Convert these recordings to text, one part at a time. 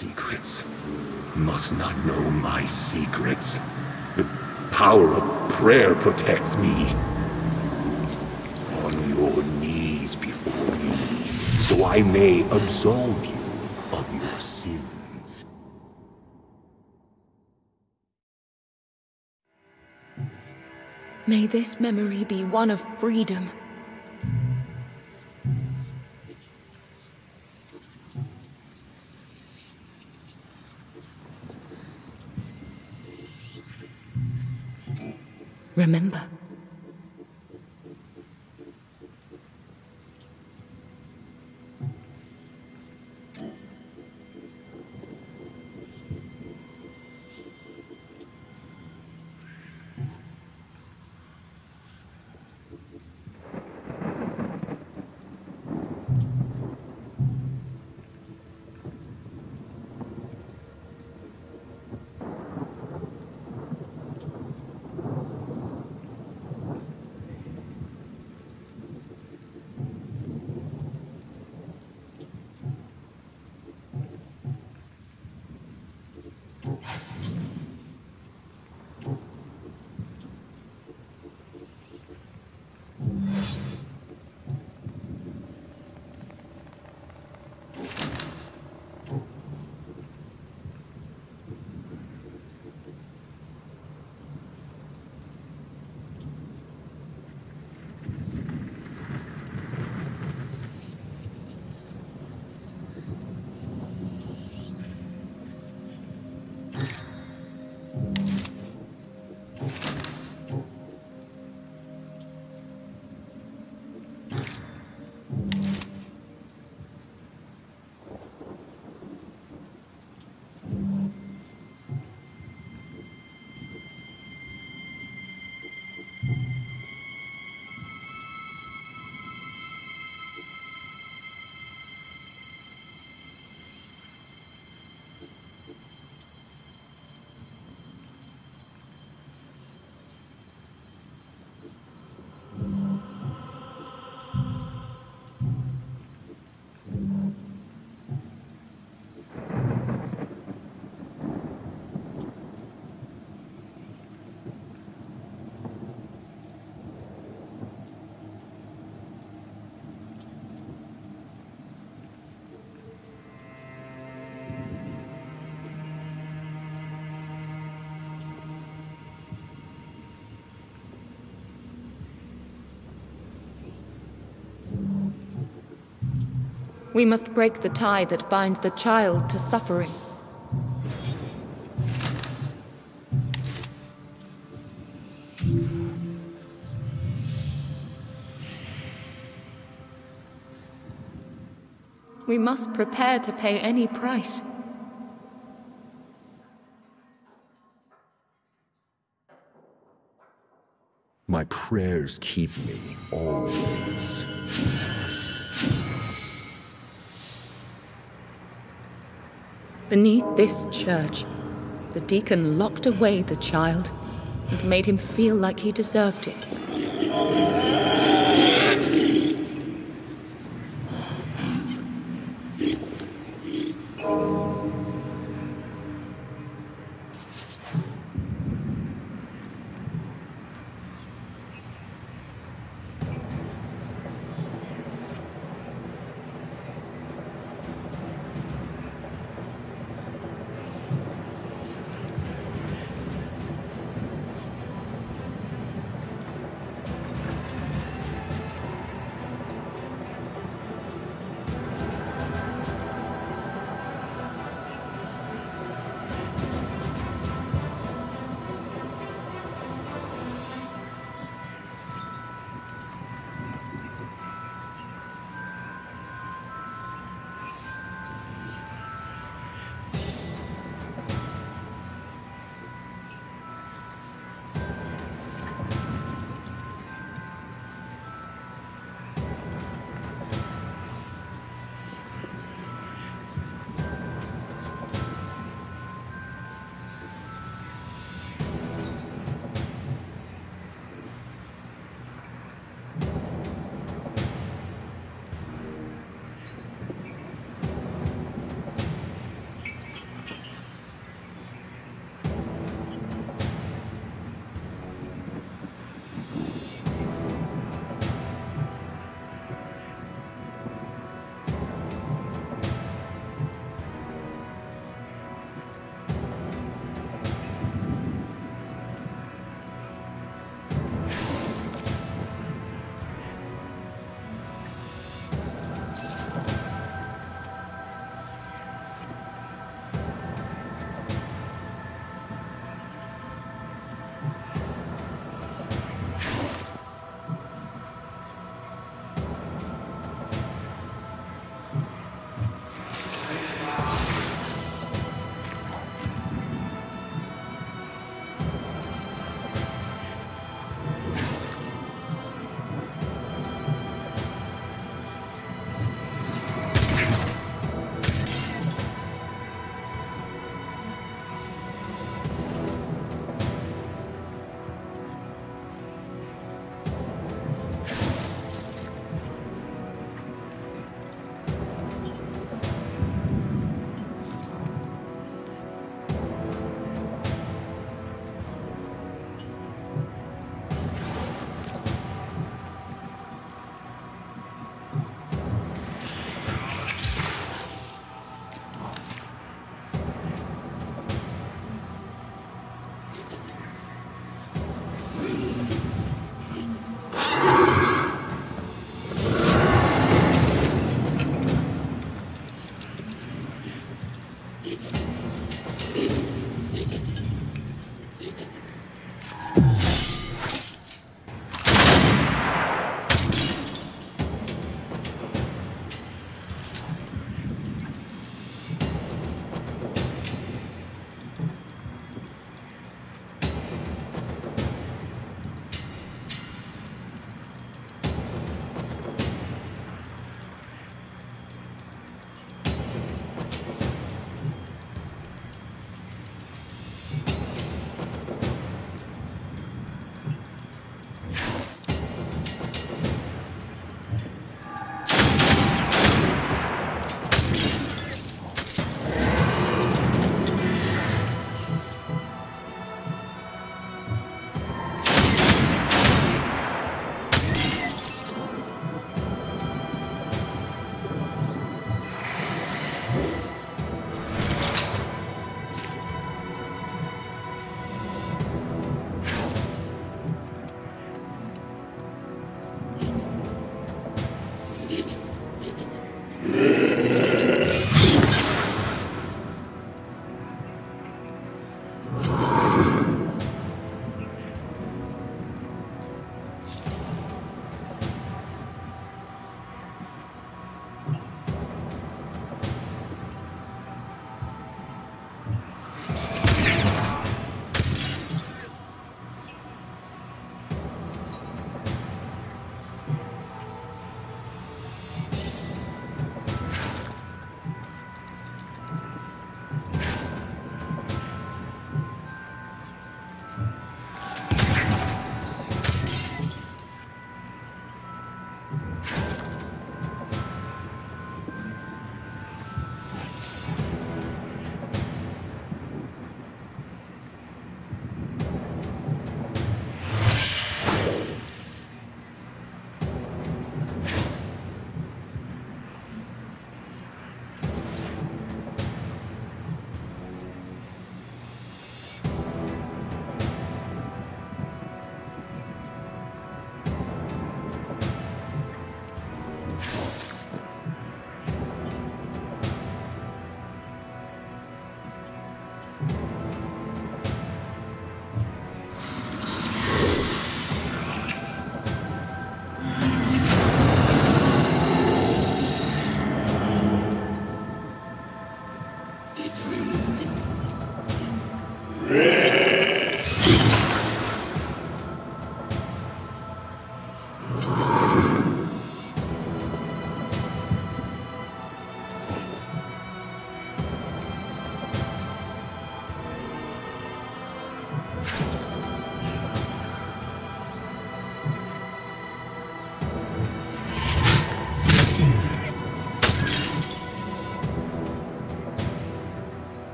secrets must not know my secrets. The power of prayer protects me. On your knees before me, so I may absolve you of your sins. May this memory be one of freedom. Remember. We must break the tie that binds the child to suffering. We must prepare to pay any price. My prayers keep me always. Beneath this church, the Deacon locked away the child and made him feel like he deserved it.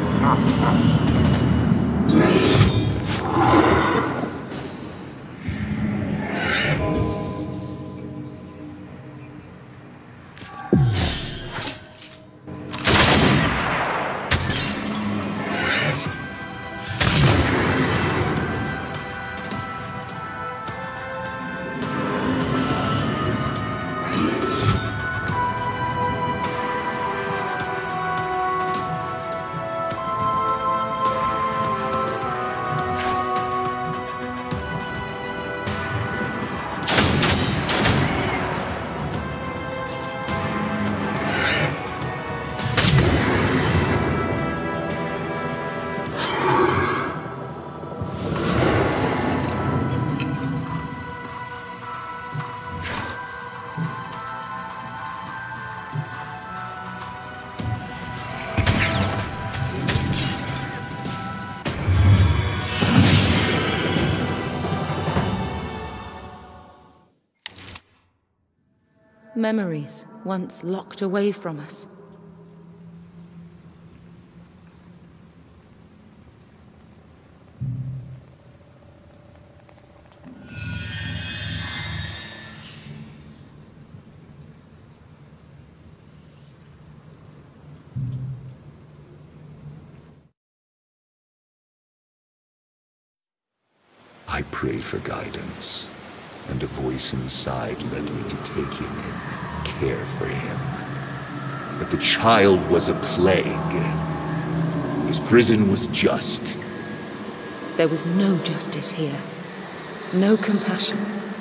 Memories once locked away from us. I prayed for guidance, and a voice inside led me to take him in, care for him. But the child was a plague. His prison was just. There was no justice here. No compassion.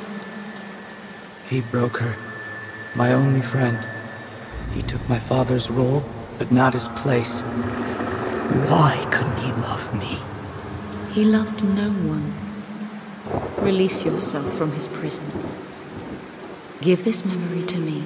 He broke her. My only friend. He took my father's role, but not his place. Why couldn't he love me? He loved no one. Release yourself from his prison. Give this memory to me.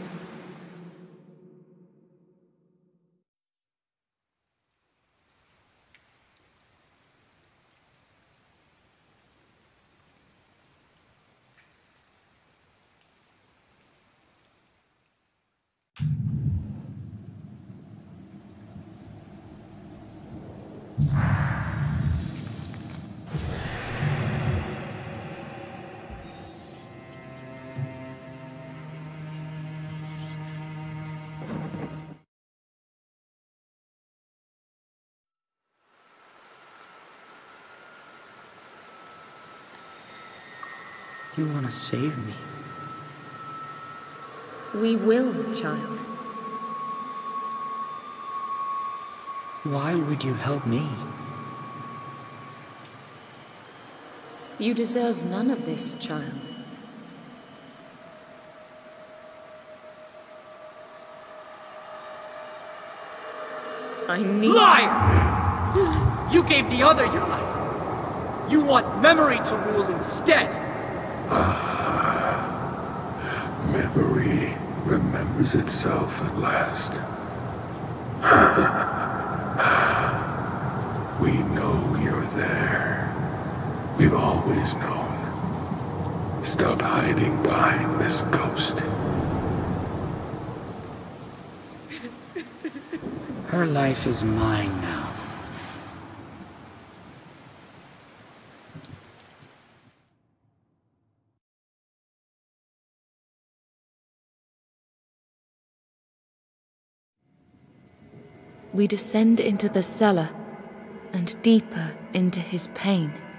You want to save me? We will, child. Why would you help me? You deserve none of this, child. I need... Liar! You gave the other your life. You want memory to rule instead. Memory remembers itself at last. We know you're there. We've always known. Stop hiding behind this ghost. Her life is mine now. We descend into the cellar, and deeper into his pain.